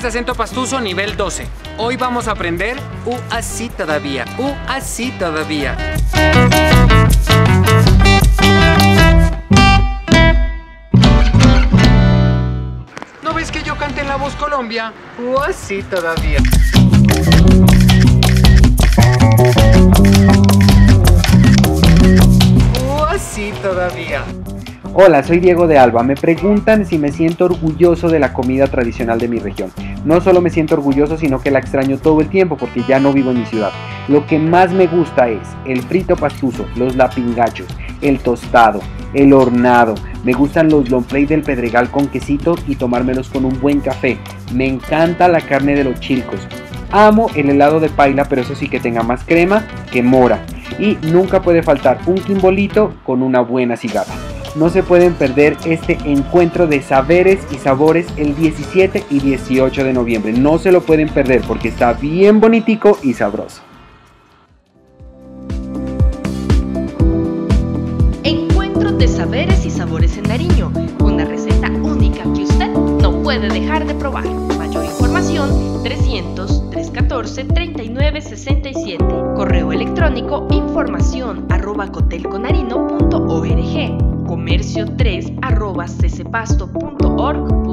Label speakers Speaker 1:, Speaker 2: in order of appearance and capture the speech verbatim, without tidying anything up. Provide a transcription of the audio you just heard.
Speaker 1: acento pastuso nivel doce. Hoy vamos a aprender U así todavía, U así todavía. ¿No ves que yo canté en La Voz Colombia? U así todavía. U así todavía.
Speaker 2: Hola, soy Diego de Alba. Me preguntan si me siento orgulloso de la comida tradicional de mi región. No solo me siento orgulloso, sino que la extraño todo el tiempo porque ya no vivo en mi ciudad. Lo que más me gusta es el frito pastuso, los lapingachos, el tostado, el hornado. Me gustan los long play del Pedregal con quesito y tomármelos con un buen café. Me encanta la carne de los chilcos. Amo el helado de paila, pero eso sí que tenga más crema que mora. Y nunca puede faltar un quimbolito con una buena cigarra. No se pueden perder este encuentro de saberes y sabores el diecisiete y dieciocho de noviembre. No se lo pueden perder porque está bien bonitico y sabroso.
Speaker 3: Encuentro de saberes y sabores en Nariño. Una receta única que usted no puede dejar de probar. Mayor información trescientos, trescientos catorce, treinta y nueve sesenta y siete. Correo electrónico información arroba cotelconarino punto org. comercio tres arroba cecepasto punto org.